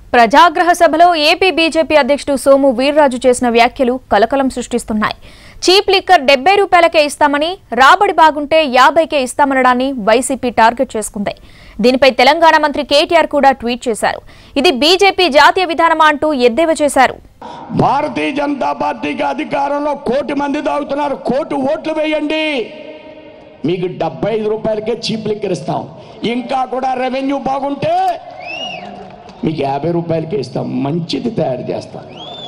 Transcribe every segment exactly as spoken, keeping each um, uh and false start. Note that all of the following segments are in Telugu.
ప్రజాగ్రహ సభలో ఏపీ బీజేపీ అధ్యక్షుడు సోము వీర్రాజు చేసిన వ్యాఖ్యలు కలకలం సృష్టిస్తున్నాయి. చీప్ లిక్కర్ డెబ్బై రూపాయలకే ఇస్తామని, రాబడి బాగుంటే యాభైకే ఇస్తామనడాన్ని వైసీపీ టార్గెట్ చేసుకుంది. దీనిపై తెలంగాణ మంత్రి కేటీఆర్ కూడా ట్వీట్ చేశారు. ఇది బీజేపీ జాతీయ విధానమా అంటూ ఎద్దేవా చేశారు. భారతీయ జనతా పార్టీకి అధికారంలో కోటి మంది తాగుతున్నారు, కోటి ఓట్లు వేయండి, మీకు డెబ్బై ఐదు రూపాయలకే చీప్ లిక్కర్ ఇస్తాం. ఇంకా కూడా రెవెన్యూ బాగుంటే మీకు యాభై రూపాయలకే ఇస్తాం, మంచిది తయారు చేస్తాం.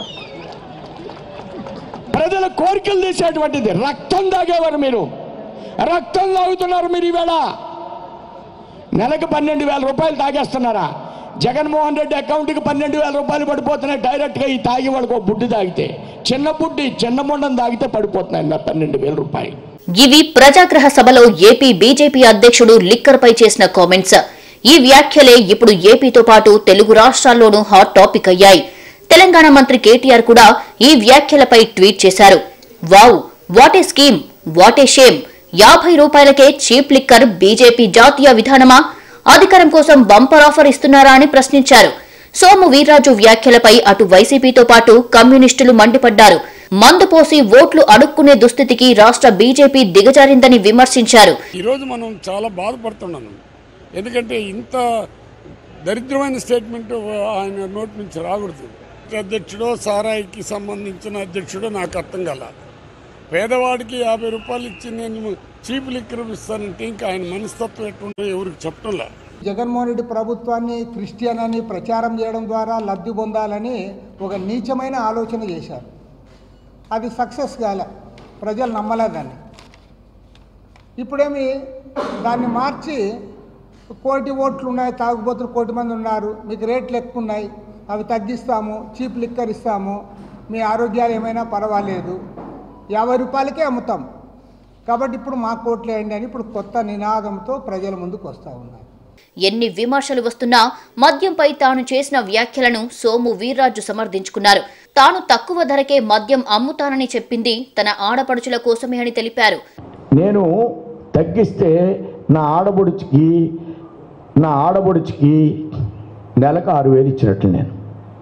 ప్రజల కోరికలు తీసేటువంటిది. రక్తం తాగేవారు మీరు, రక్తం తాగుతున్నారు మీరు. ఈవేళ నెలకు పన్నెండు వేల రూపాయలు తాగేస్తున్నారా? జగన్మోహన్ రెడ్డి అకౌంట్కి పన్నెండు వేల రూపాయలు పడిపోతున్నాయి డైరెక్ట్గా. ఈ తాగి వాళ్ళకి ఒక బుడ్డి తాగితే, చిన్న బుడ్డి చిన్న ముండం తాగితే పడిపోతున్నాయి నా పన్నెండు వేల రూపాయలు. ఇవి ప్రజాగ్రహ సభలో ఏపీ బీజేపీ అధ్యక్షుడు లిక్కర్ పై చేసిన కామెంట్స్. ఈ వ్యాఖ్యలే ఇప్పుడు ఏపీతో పాటు తెలుగు రాష్ట్రాల్లోనూ హాట్ టాపిక్ అయ్యాయి. తెలంగాణ మంత్రి కేటీఆర్ కూడా ఈ వ్యాఖ్యలపై ట్వీట్ చేశారు. Wow, what a scheme, what a shame. యాభై రూపాయలకే చీప్ లిక్కర్ బీజేపీ జాతీయ విధానమా? అధికారం కోసం బంపర్ ఆఫర్ ఇస్తున్నారా అని ప్రశ్నించారు. సోము వీర్రాజు వ్యాఖ్యలపై అటు వైసీపీతో పాటు కమ్యూనిస్టులు మండిపడ్డారు. మందు పోసి ఓట్లు అడుక్కునే దుస్థితికి రాష్ట్ర బీజేపీ దిగజారిందని విమర్శించారు. ఈరోజు మనం చాలా బాధపడుతున్నాము. ఎందుకంటే ఇంత దరిద్రమైన స్టేట్మెంట్ ఆయన నోటి నుంచి రాకూడదు. అధ్యక్షుడో సారాయికి సంబంధించిన అధ్యక్షుడో నాకు అర్థం కాల. పేదవాడికి యాభై రూపాయలు ఇచ్చి నేను చీప్ లిక్కర్ ఇస్తానంటే ఇంకా ఆయన మనస్తత్వం ఎట్లుంటో ఎవరికి చెప్పడంలా. జగన్మోహన్ రెడ్డి ప్రభుత్వాన్ని క్రిస్టియన్ అని ప్రచారం చేయడం ద్వారా లబ్ధి పొందాలని ఒక నీచమైన ఆలోచన చేశారు. అది సక్సెస్ కాలే, ప్రజలు నమ్మలేదు దాన్ని. ఇప్పుడేమి దాన్ని మార్చి కోటి ఓట్లు ఉన్నాయి, తాగుబోతులు కోటి మంది ఉన్నారు, మీకు రేట్లు ఎక్కువ ఉన్నాయి, అవి తగ్గిస్తాము, చీప్ లిక్కర్ ఇస్తాము, మీ ఆరోగ్యాలు ఏమైనా పర్వాలేదు, యాభై రూపాయలకే అమ్ముతాం, కాబట్టి ఇప్పుడు మా కోట్లు వేయండి అని ఇప్పుడు కొత్త నినాదంతో ప్రజల ముందుకు వస్తూ ఉన్నారు. ఎన్ని విమర్శలు వస్తున్నా మద్యంపై తాను చేసిన వ్యాఖ్యలను సోము వీర్రాజు సమర్థించుకున్నారు. తాను తక్కువ ధరకే మద్యం అమ్ముతానని చెప్పింది తన ఆడపడుచుల కోసమే అని తెలిపారు. నేను తగ్గిస్తే నా ఆడబడుచుకి నా ఆడబడుచుకి నెలకు ఆరు వేలు ఇచ్చినట్లు, నేను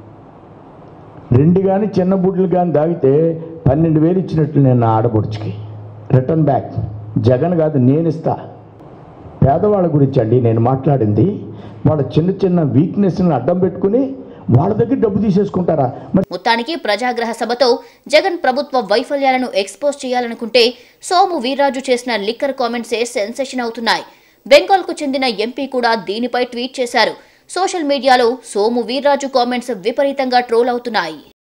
రెండు కానీ చిన్న బుడ్లు కానీ తాగితే పన్నెండు వేలు ఇచ్చినట్లు నేను నా ఆడబడుచుకి. రిటర్న్ బ్యాక్ జగన్ కాదు, నేను ఇస్తా. పేదవాళ్ళ గురించి అండి నేను మాట్లాడింది. వాళ్ళ చిన్న చిన్న వీక్నెస్ని అడ్డం పెట్టుకుని వాళ్ళ దగ్గర డబ్బు తీసేసుకుంటారా? మొత్తానికి ప్రజాగ్రహ సభతో జగన్ ప్రభుత్వ వైఫల్యాలను ఎక్స్పోజ్ చేయాలనుకుంటే సోము వీర్రాజు చేసిన లిక్కర్ కామెంట్సే సెన్సేషన్ అవుతున్నాయి. బెంగాల్కు చెందిన ఎంపీ కూడా దీనిపై ట్వీట్ చేశారు. సోషల్ మీడియాలో సోము వీర్రాజు కామెంట్స్ విపరీతంగా ట్రోల్ అవుతున్నాయి.